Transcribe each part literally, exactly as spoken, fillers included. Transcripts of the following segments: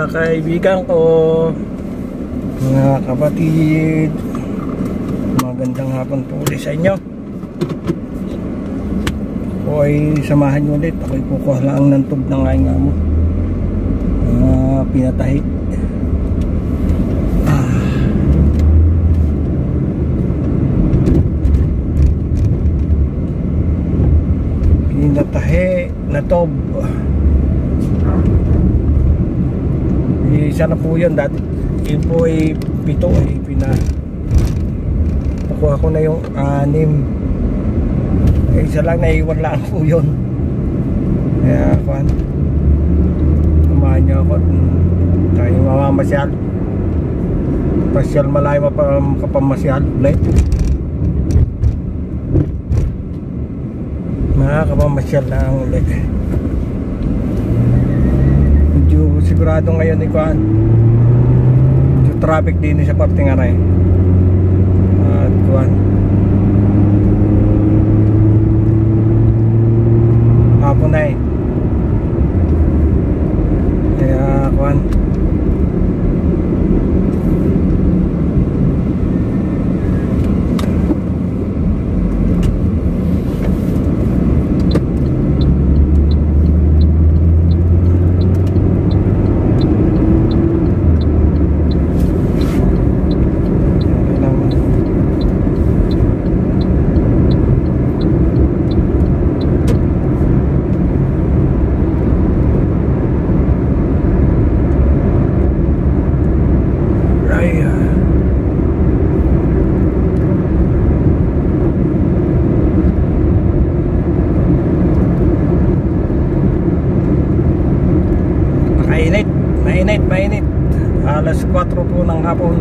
kaibigan ko, mga kapatid, magandang hapon po ulit sa inyo. Ako ay samahan nyo ulit. Ako ay kukuha lang ng tub ng aking amo, uh, pinatahi. ah. Pinatahi na tub. Isa na po yun dati. Yun po ay pito ay pina nakuha ko na yung anim. Eh, isa lang naiwan lang po yun. Kaya kuhan, kumahan nyo ako. Tayo mamamasyal, pasyal malayo kapamasyal ulit. Mga kapamasyal lang ulit. Sigurado ngayon ni kuan yung traffic din sa parte nga na eh. At kuan hapon na eh. Kaya kuan mainit, alas kwatro po ng hapon.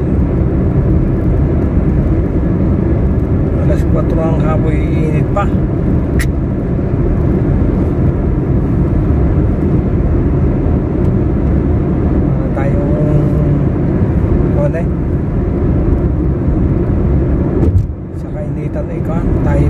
Alas kwatro ng hapon, init pa. Uh, tayong ano eh, sa kainitan na ikan tayo.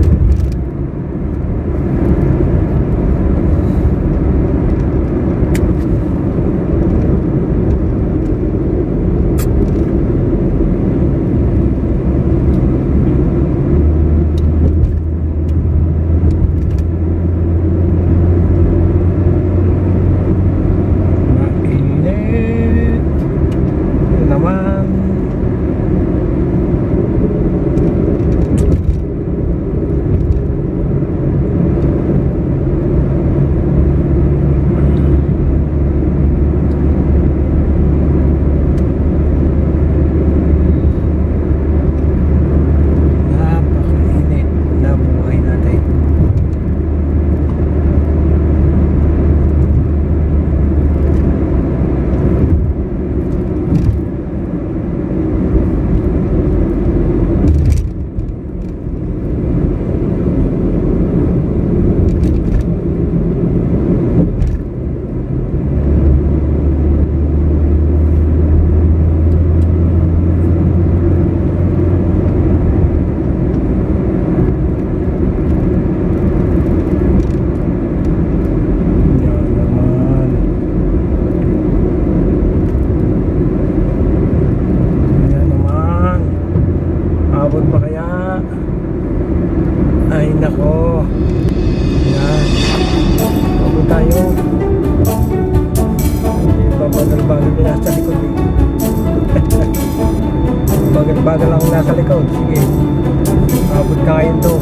Bagal lang nasa likod. Sige, abot ka ngayon to.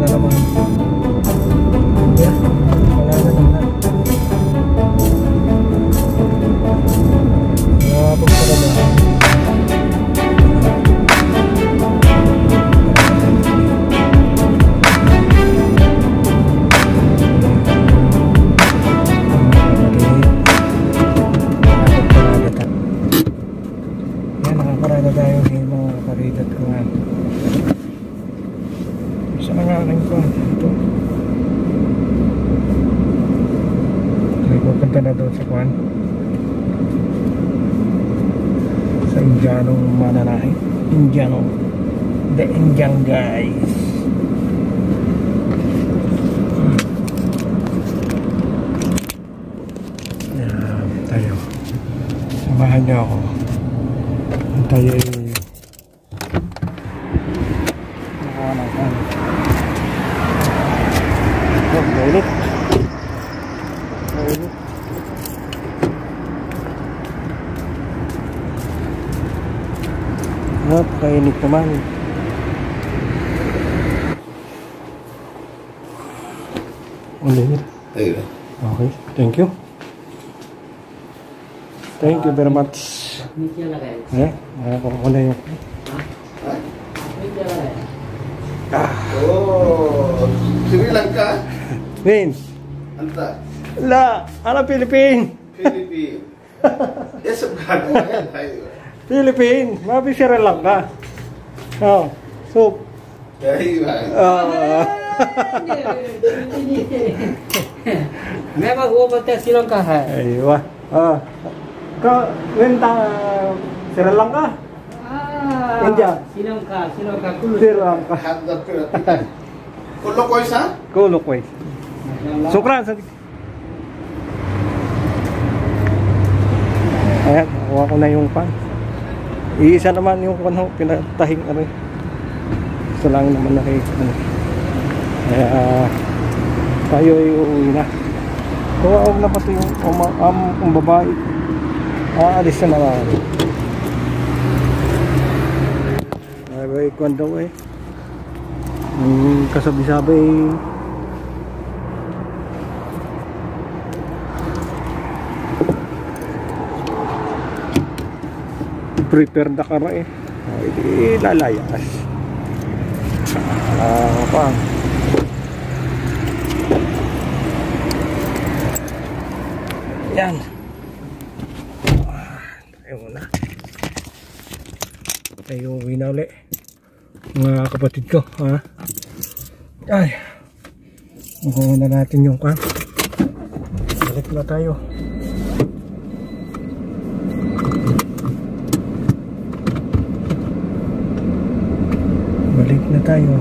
na naman. Yeah, wala na naman. Nakapag pala na. Yan, nakakarada tayo sa mga karidat ko nga. Sa nangaling ko ito. Ay, pupunta na doon sa kwan. Sa Indianong mananahe. Indianong. The Indian guys. Yan, tayo. Samahan niyo ako. Tayo ay nakawa ng kan. Oh, mainit. Mainit. Oh, kainit naman. Ulit. Ayun. Okay, thank you. Thank you very much. Eh, ako muna yung Oh, Sri Lanka. Win. Anta. La, ano Philippine? Philippines. Yes, Afghanistan. Ayun. Philippine, mabi Sri Lanka. Oh, soup. Ayun. Ah, memang वो बोलते श्रीलंका है aywa. Ah, ka wenta Sri Lanka? ah India. Sri Lanka श्रीलंका कुल Sri Lanka. Hadap ko natin. Kulo ko isa? Kulok wait. Sukran sa Ayan, nakuha ko na yung pan. Iisa naman yung pan ho, pinatahing ano. Isa lang naman na kayo. Ano. Kaya uh, tayo ay uuwi na. Tuwaog na pati yung um, um, um, babae. Aalis na naman. Ay, bay, kwan daw eh. Yung kasabi-sabay. Prepare na ka eh. Ay, lalayas. Ah, pa. Yan. Tayo muna. Tayo uwi na ulit. Mga kapatid ko, ha? Ay. Makuha na natin yung kan. Balik na tayo. Balik na tayo.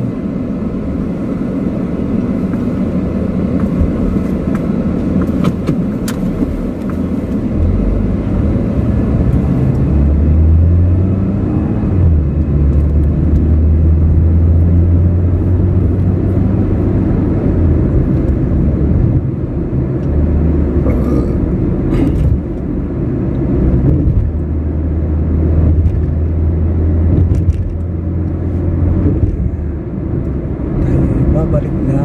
Balik na.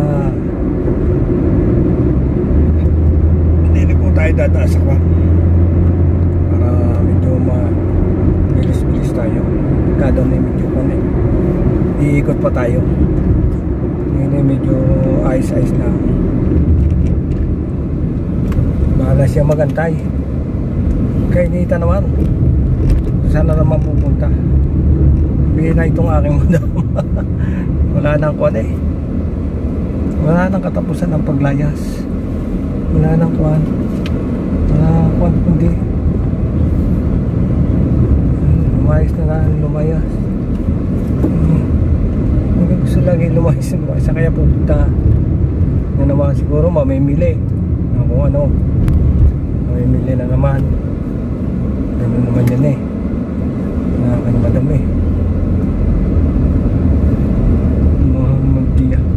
Hindi po tayo dadaas ako para medyo ma-bilis-bilis tayo. Kada na medyo pa na iikot pa tayo. Ngayon ay medyo ice-ice lang. Bahala siya magantay. Kainita naman. Saan na naman pupunta? Bihin na itong aking madam. Wala nang kuwan eh. Wala nang katapusan ng paglayas. Wala nang kuwan. Wala nang kuwan kundi lumayas na lang, lumayas. Hindi hmm. gusto lagi lumayas, lumayas. Kaya pupunta na naman siguro mamimili na kung ano. Mamimili na naman. Ganun naman yan eh. Nakakang madam eh. Magdiya.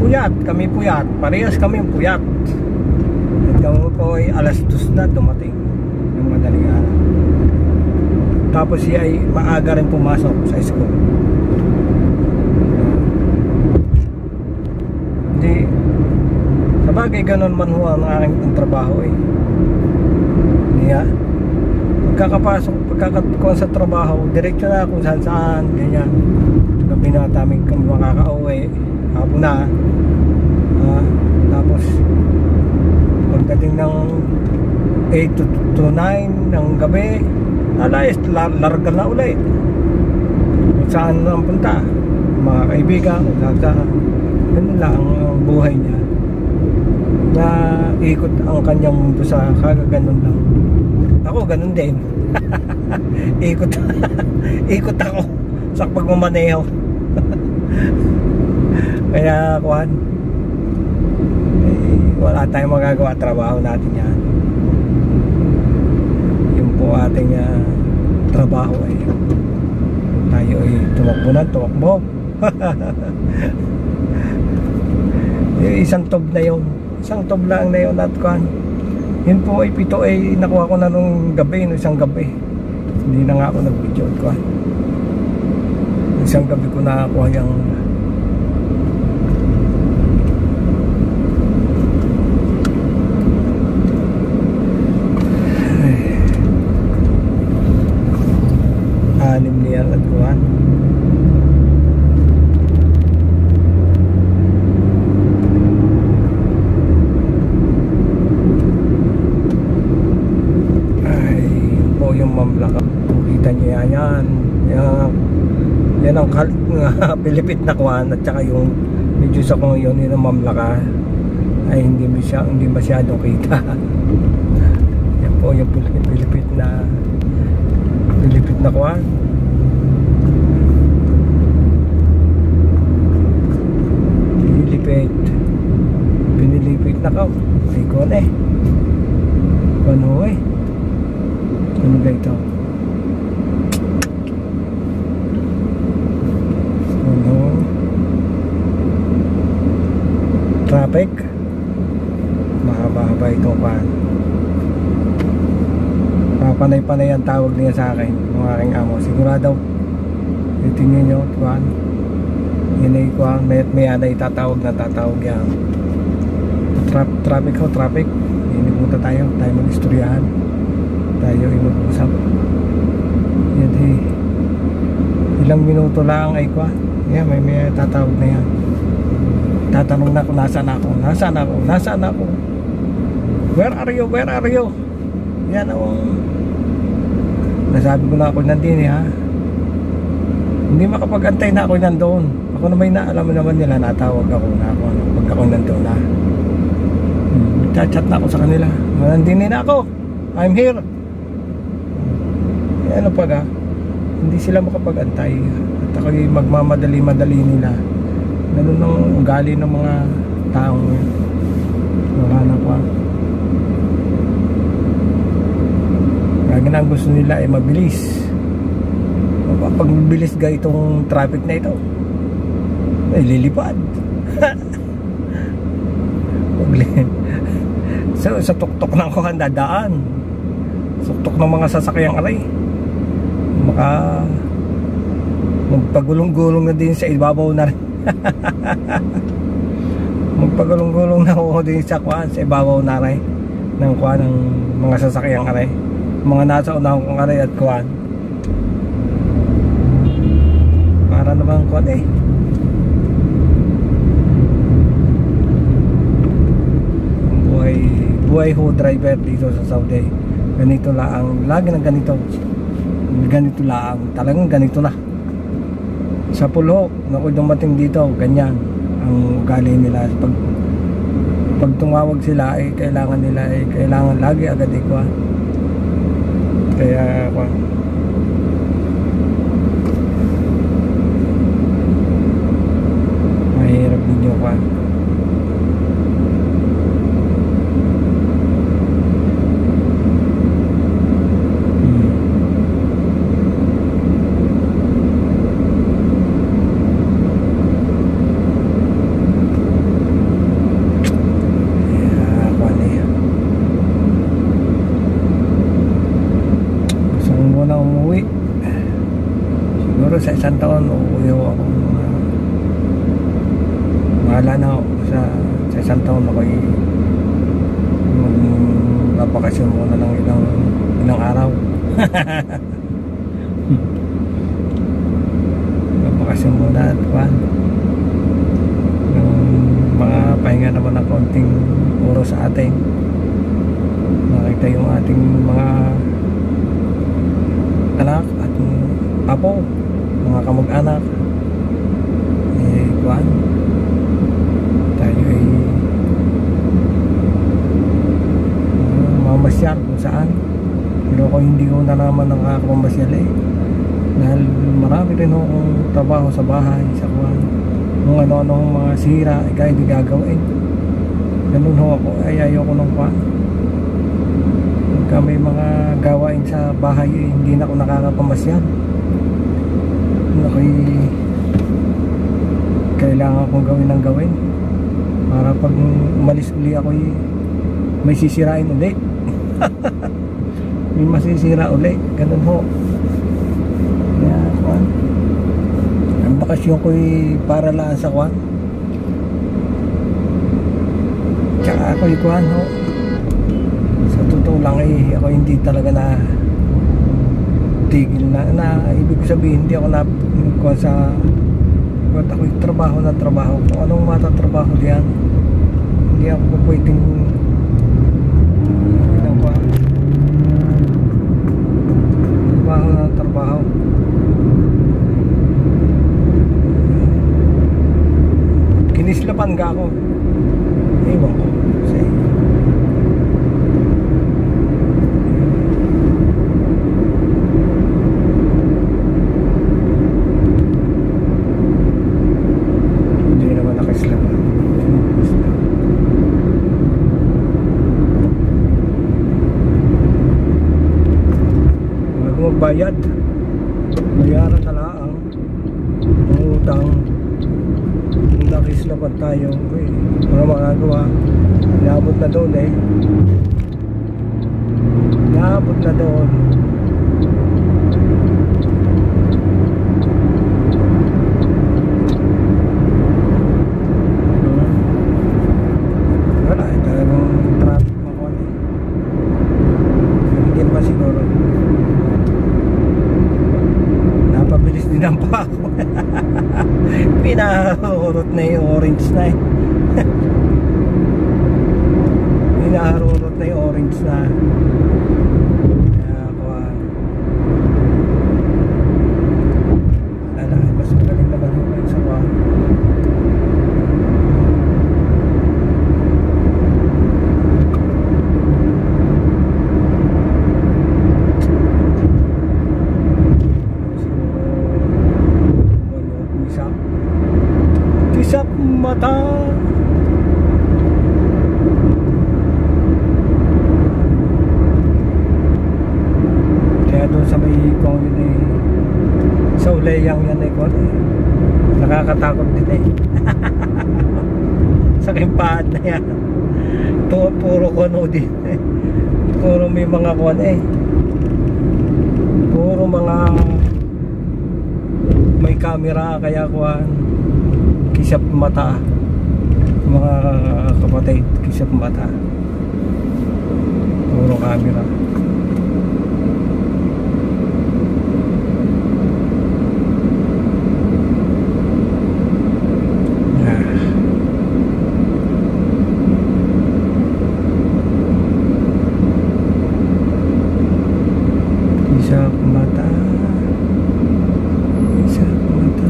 puyat, kami puyat, parehas kami puyat. Hanggang ko ay alas dos na dumating ng madaling araw. Tapos siya ay maaga rin pumasok sa school. Hindi, sabagay ganun man ho ang aking ang trabaho eh. Niya, pagkakapasok, pagkakakuha sa trabaho, diretso na kung saan saan, ganyan. Gabi na tamig kami makaka-uwi, hapon na. Uh, tapos, pagdating ng eight to nine ng gabi, alayas, lar larga na ulit. Kung saan ang punta, mga kaibigan, kung saan saan. Ganun lang ang buhay niya. Na ikot ang kanyang mundo sa kagaganon lang. Ako ganun din. ikot ikot ako sa pagmamaneho. Kaya kuhan, eh, wala tayong magagawa, trabaho natin yan. Yung po ating uh, trabaho ay tayo ay tumakbo na tumakbo. Yung isang tob na yun, isang tob lang na yun at kuhan, yun po ay pito ay nakuha ko na nung gabi, nung isang gabi. Hindi na nga ako nag-video ko. Isang gabi ko nakakuha yung anim niya at kuha. Mamlaka, kita nyo yan yan yan, yan ang pilipit na kuhan at saka yung medyo sa kung yun yun ang mamlaka ay hindi masya, hindi masyadong kita. Yan po yung pilipit na pilipit na kuhan. Pinilipit pinilipit na ka ay kuhan eh ano eh ano ba ito? Ano? Traffic? Mahaba-haba itong pan. Papanay-panay ang tawag niya sa akin, ng aking amo. Sigurado, titingnan nyo, pan. Yan ay kuhan, may, may anay tatawag na tatawag yan. Tra traffic ho, traffic. Inipunta tayo, tayo mag-istoryahan. Tayo ay mag-usap. Yan eh, ilang minuto lang ay kwa. Yan, may may tatawag na yan. Tatanong na kung nasaan ako, nasaan ako, nasaan ako. Where are you, where are you? Yan ang nasabi ko na ako nandun eh ha. Hindi makapag-antay na ako nandoon. Ako na may naalam naman nila, natawag ako na ako pag ako nandoon na. Hmm, chat-chat na ako sa kanila. Nandun na ako, I'm here. Ano pa ga, hindi sila makapag-antay at ako'y magmamadali-madali nila. Ganun ang ugali ng mga taong wala na pa. Lagi na ang gusto nila ay mabilis. Pag mabilis ga itong traffic na ito ay lilipad. So sa tuktok ng kuhan dadaan, tuktok ng mga sasakyang aray, maka magpagulong-gulong na din sa ibabaw na rin. Magpagulong-gulong na ako din sa kuhan, sa ibabaw na rin ng kuhan ng mga sasakyang aray, mga nasa unahang kong aray at kuhan, para naman kuhan eh buhay buhay ho driver dito sa Saudi. Ganito lang, lagi na ganito. Ganito lang, talagang ganito na. Sa pulo, na ako dumating dito, ganyan ang ugali nila. Pag pag tumawag sila, ay kailangan nila, ay kailangan lagi agad ikwa. Kaya kwa, mahirap ninyo kwa. isang taon uuwi ako mga mahala na ako sa, sa isang taon ako magbabakasyon muna ng ilang ilang araw. Magbabakasyon muna at kuhan yung mga pahinga naman ng konting oras sa atin, makita yung ating mga anak at apo, mga kamag-anak, eh kuhan tayo ay uh, mamasyal kung saan. Pero kung hindi ko na naman nakakamasyal eh, dahil marami rin akong trabaho sa bahay, sa kuhan, kung ano-anong mga sira eh, kaya hindi gagawin. Ganun ho ako, ay ayoko nung kuhan. Pagka may mga gawain sa bahay eh, hindi na ako nakakapamasyal. Ako'y kailangan kong gawin ng gawin para pag umalis uli ako'y may sisirain uli. May masisira uli, ganun ho. Kaya kuhan, ang bakasyon ko'y para lang sa kuhan, tsaka ako'y kuhan ho, sa totoo lang eh, ako hindi talaga na tigil na, na ibig sabihin hindi ako na kuhan sa kuhan, ako'y trabaho na trabaho, kung anong matatrabaho diyan, hindi ako pwedeng ilang kuhan, trabaho na trabaho. Kinislapan ka ako, ewan ko sa iyo. Hindi naman nakaslapan. Bago magbayad, bayaran na lang ang utang. Nakislapan tayo eh, wala magagawa, naabot na doon eh, naabot na doon. Wala eh, talagang traffic makuha eh, hindi naman siguro napabilis din ang pa ako. Pinaharurot na yung orange na eh. Pinaharurot na yung orange na. Kaya ako ah, wala, mas magaling naman yung sa kuha. Kisap mata. Kaya doon sa may kong yun eh, sa uleyang yan eh, kung eh, nakakatakot din eh. Sa kimpahad na yan, ito puro kono din eh. Puro may mga kuwan eh, puro mga may camera, kaya kuwan kisap mata, mga kapatid, kisap mata, puro camera. Ah. Kisap mata, kisap mata.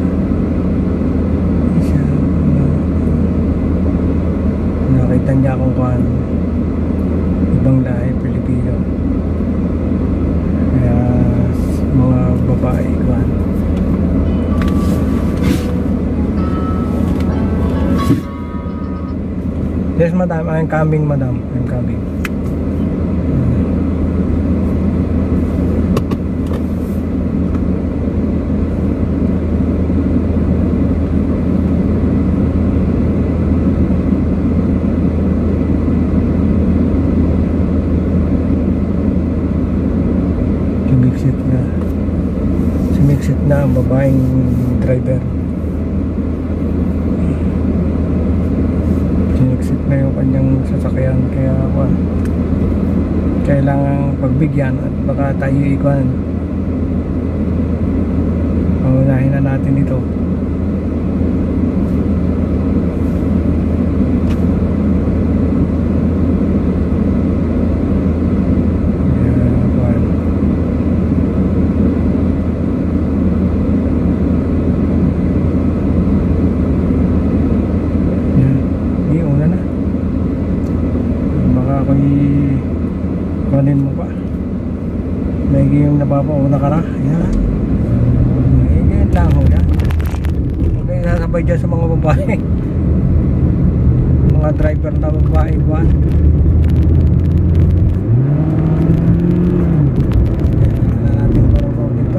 Nakita niya akong kuhan, ibang lahi, Pilipino, kaya mga babae kuhan. Yes madam, I'm coming madam, I'm coming. Sumiksit na, sumiksit na ang babaeng driver. Sinixit na yung kanyang sasakyan, kaya uh, kailangan pagbigyan at baka tayo ikuan. Paunahin na natin ito. Kunin mo pa. May yung nababauna ka na. Yan. Yan lang ho yan. Huwag kayo sasabay dyan sa mga babae. Mga driver na babae ba? Yan na natin parang dito.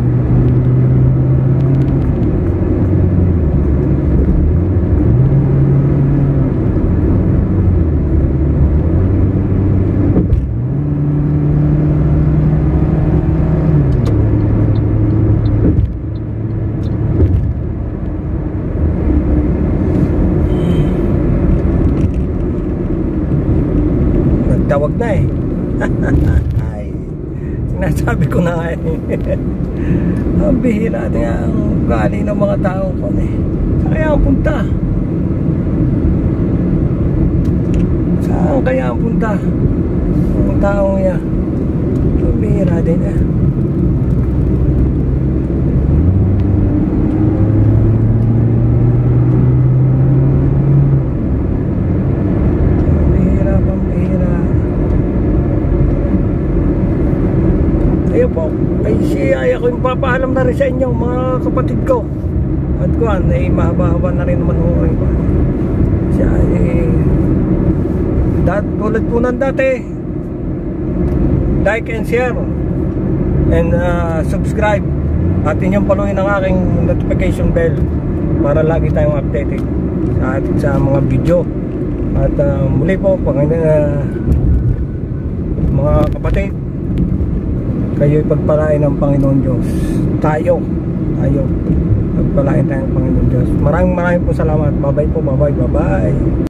Tawag na eh. Ay, sinasabi ko na nga eh. Ang bihira niya ang ugali ng mga tao ko eh. Saan kaya ang punta? Saan kaya ang punta? Ang taong niya. Ang bihira din niya. Ayun po, ay siya ay ako yung papaalam na rin sa inyo mga kapatid ko. At kuhan, ay mahaba-haba na rin naman ho ay kuhan. Siya ay dat, tulad po ng dati, like and share and uh, subscribe at inyong paluin ang aking notification bell para lagi tayong updated sa ating sa mga video. At uh, muli po pag uh, mga kapatid, kayo'y pagpalain ng Panginoon Diyos. Tayo, tayo pagpalain tayo ng Panginoon Diyos. Maraming maraming po salamat. Bye bye po, bye bye, bye bye.